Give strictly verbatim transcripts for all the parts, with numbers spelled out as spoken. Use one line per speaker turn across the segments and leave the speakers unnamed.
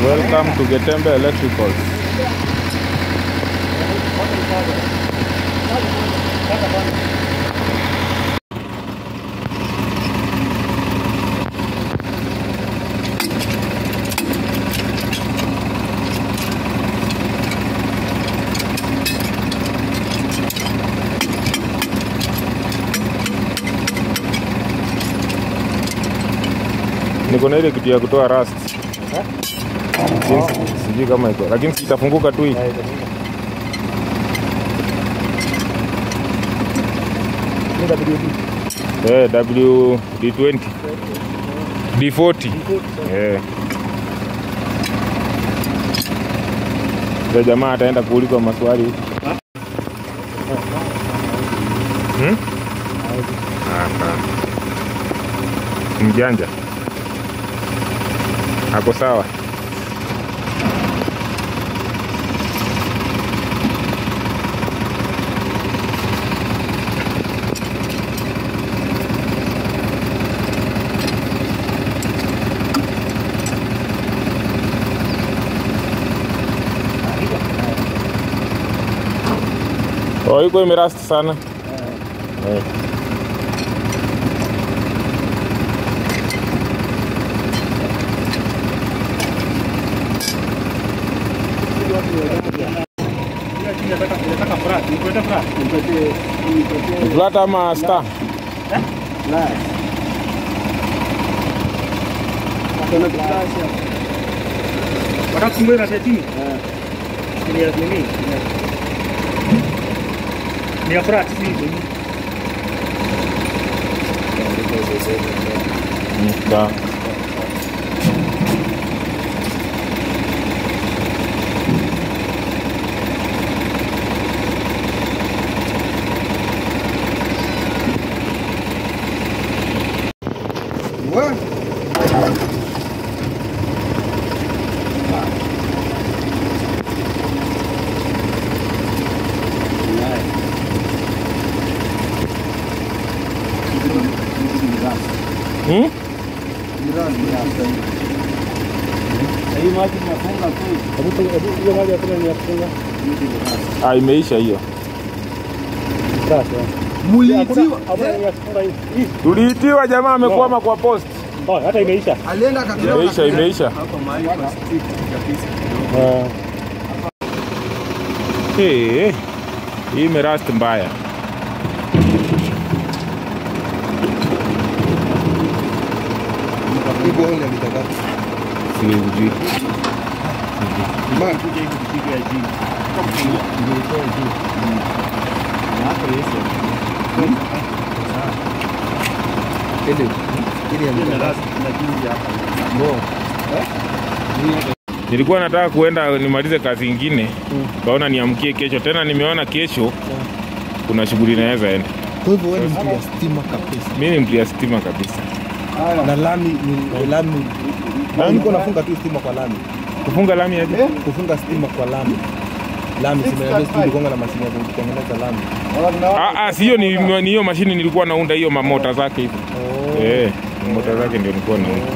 Welcome to Getembe Electricals. Niko na ile kitu ya kutoa rust. Eh? Sijui kama iko, lakini itafunguka tu hii. Eh, W D twenty. D forty. Eh. Ndio jamaa ataenda kuulizwa maswali. Hmm? Ah. Mjanja. Ako sawa. Oh, iko imerasti sana. Eh. Flat ama star?
Eh? Flat. Kuna flat. Wakati kumbe na chini. Eh. Ni ya nini? Ni ya flat si nini?
Nika.
What?
Hmm? Ah, imeisha hiyo.
Muliitiwa.
Tuliitiwa, jamaa amekwama kwa post.
Oh, hata imeisha.
Alienda akatoka.
Imeisha, imeisha.
Hapo mahali kwa stick kabisa.
Ah. Hey, hii imerust mbaya.
Borehole alitaka.
Sijui.
Man,
Kuja hivi kitu ya jini. Ndio kwa juu. Na hapo Yesu.
ile ile
Ndio last na jini hapa.
Bo. Eh?
Nilikuwa nataka kuenda nimalize kazi nyingine. Kaona niamkie kesho. Tena nimeona kesho kuna shughuli naweza enda.
Kwa hivyo wewe ni mtu ya stima kabisa.
Mimi ni mtu ya stima kabisa.
Na lami ni lami. Na niko nafunga tu stima kwa lami.
Kufunga lami aje?
Eh? Kufunga stima kwa lami. Lami simeambia sisi tukonga na mashine ya kutengeneza lami.
Ah ah, sio ni ni hiyo mashine nilikuwa naunda hiyo mamota zake hizo. Oh. Eh, mamota zake ndio nilikuwa naunda.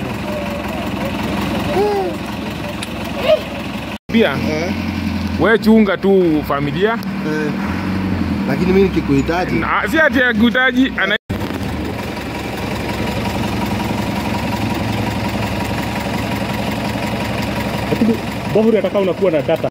Pia eh, wewe chunga tu familia.
Eh. Lakini mimi nikikuhitaji.
Ah, si ati akuhitaji ana
Borehole atakao unakuwa na data.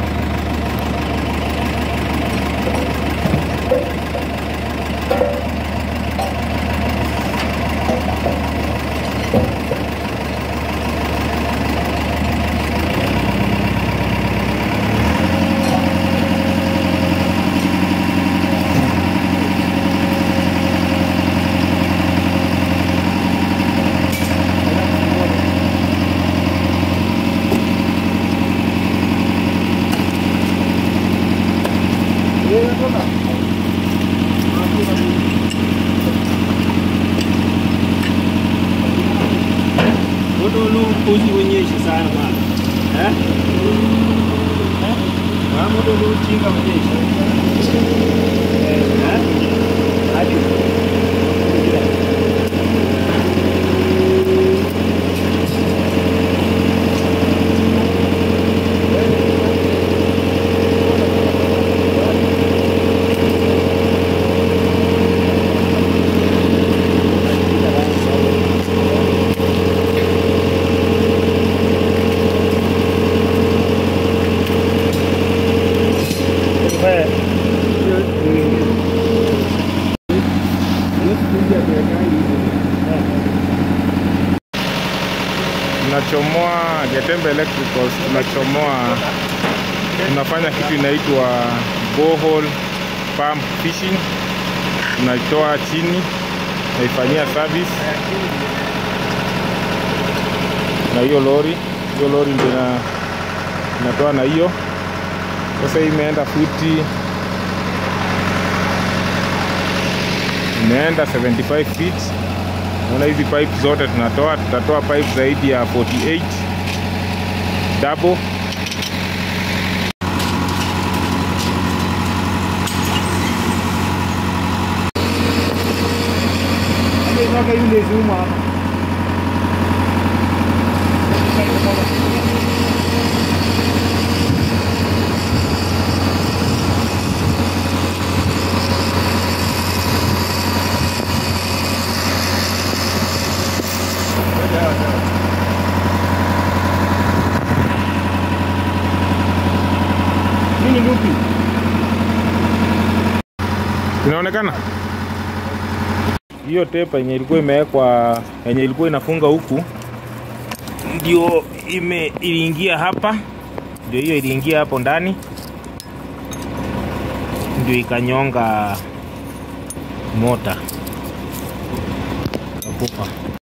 Moto uzi wenyeshi sana bana. Eh? Eh? Na moto chinga wenyeshi. Eh? Hadi.
Getembe Electricals tunachomoa, tunafanya kitu inaitwa borehole pump fishing. Tunaitoa chini, naifanyia service na hiyo lori. Hiyo lori ndio inatoa na hiyo. Sasa hii imeenda futi, imeenda seventy-five feet. Naona hizi pipe zote tunatoa, tutatoa pipe zaidi ya forty-eight double.
Saka yule zuma hapa. Nini lupi?
Inaonekana hiyo tepa yenye ilikuwa imewekwa, yenye ilikuwa inafunga huku, ndio ime iliingia hapa, ndio hiyo iliingia hapo ndani, ndio ikanyonga mota kufa.